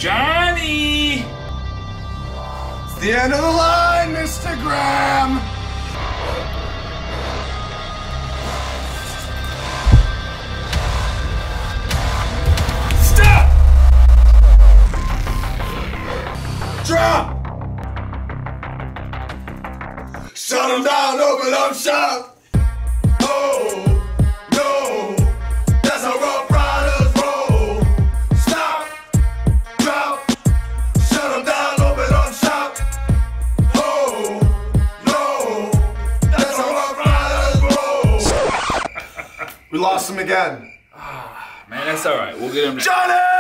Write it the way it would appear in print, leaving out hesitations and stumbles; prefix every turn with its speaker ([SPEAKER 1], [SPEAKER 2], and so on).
[SPEAKER 1] Johnny!
[SPEAKER 2] It's the end of the line, Mr. Graham!
[SPEAKER 1] Stop!
[SPEAKER 2] Drop! Shut him down, open up shop! Oh, no, that's how Rough Riders roll. Stop, drop, shut him down, open up shop. Oh, no, that's how Rough Riders roll. We lost him again.
[SPEAKER 1] Man, that's alright. We'll get him.
[SPEAKER 2] Johnny!